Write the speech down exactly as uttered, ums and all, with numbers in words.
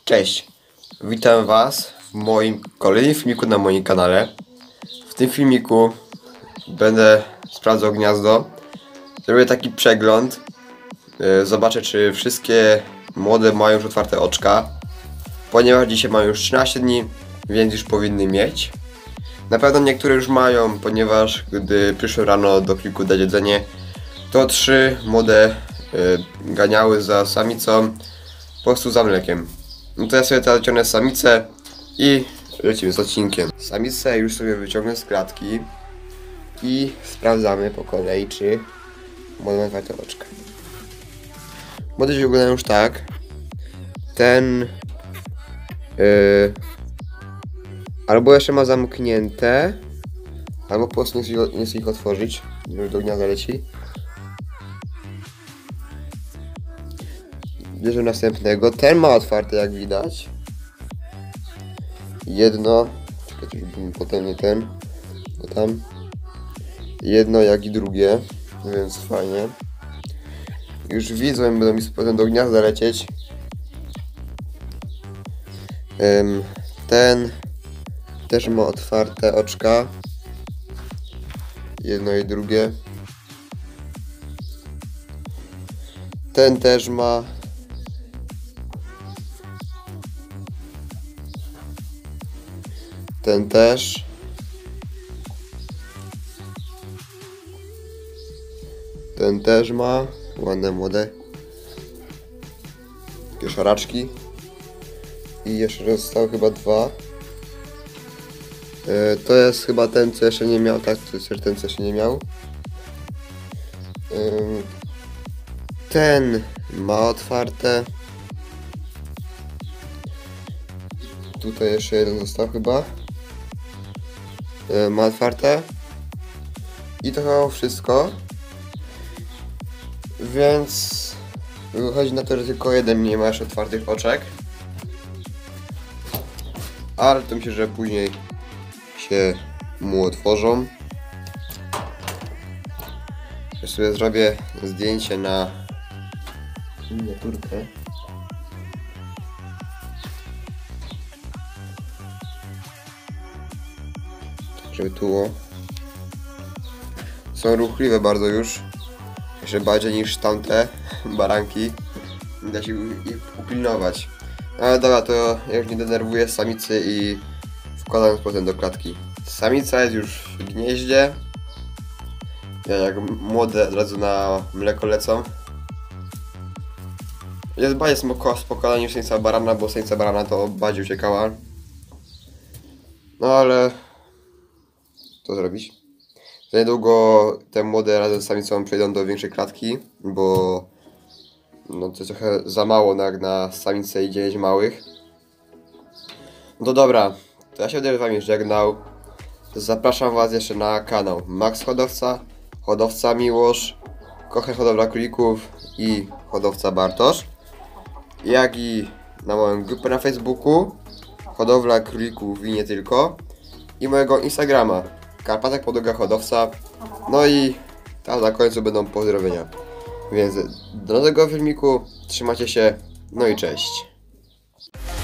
Cześć, witam Was w moim kolejnym filmiku na moim kanale. W tym filmiku będę sprawdzał gniazdo. Zrobię taki przegląd. Zobaczę, czy wszystkie młode mają już otwarte oczka. Ponieważ dzisiaj mają już trzynaście dni, więc już powinny mieć. Na pewno niektóre już mają, ponieważ gdy przyszłem rano do kliku dać jedzenie, to trzy młode y, ganiały za samicą po prostu za mlekiem. No to ja sobie teraz wyciągnę samicę i lecimy z odcinkiem. Samicę już sobie wyciągnę z klatki i sprawdzamy po kolei, czy młode mają otwarte oczka. Młode się wyglądają już tak. Ten yy, albo jeszcze ma zamknięte, albo po prostu nie chce, nie chce ich otworzyć. Już do gniazda leci. Bierzemy następnego. Ten ma otwarte, jak widać. Jedno. Czekajcie, żeby potem nie ten. To tam. Jedno, jak i drugie. Więc fajnie. Już widzą, będą mi potem do gniazda lecieć. Ten też ma otwarte oczka. Jedno i drugie. Ten też ma. Ten też. Ten też ma. Ładne młode. Takie szaraczki. I jeszcze zostały chyba dwa. Yy, to jest chyba ten, co jeszcze nie miał. Tak, to jest ten, co jeszcze nie miał. Yy, ten ma otwarte. Tutaj jeszcze jeden został chyba. Yy, ma otwarte. I to chyba wszystko. Więc wychodzi na to, że tylko jeden nie ma jeszcze otwartych oczek. Ale to myślę, że później się mu otworzą. Ja sobie zrobię zdjęcie na miniaturkę. Żeby tu są ruchliwe bardzo już. Jeszcze bardziej niż tamte baranki. Da się ich upilnować. Ale dobra, to ja już nie denerwuję samicy i wkładam potem do klatki. Samica jest już w gnieździe. Ja jak młode od razu na mleko lecą. Jest bardziej spokojna niż samica barana, bo samica barana to bardziej uciekała. No ale co zrobić? Za niedługo te młode razem z samicą przejdą do większej klatki, bo no to trochę za mało na, na samicę i dziewięć małych. No to dobra, to ja się będę z wami żegnał. Zapraszam was jeszcze na kanał Max Hodowca, Hodowca Miłosz, Kochę Hodowla Królików i Hodowca Bartosz. Jak i na moją grupę na Facebooku Hodowla Królików i nie tylko. I mojego Instagrama Karpatek Podłoga Hodowca. No i tam na końcu będą pozdrowienia. Więc do nowego filmiku, trzymajcie się, no i cześć.